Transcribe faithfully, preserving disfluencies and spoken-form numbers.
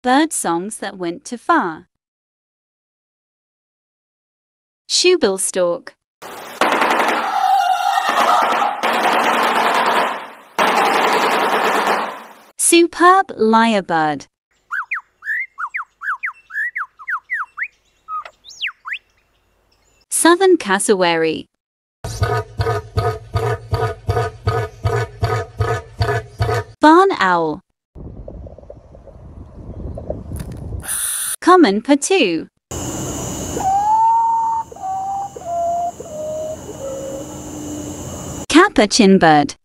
Bird songs that went too far. Shoebill-stork. Superb lyrebird. Southern cassowary. Barn owl. Common patoo. Capuchin bird.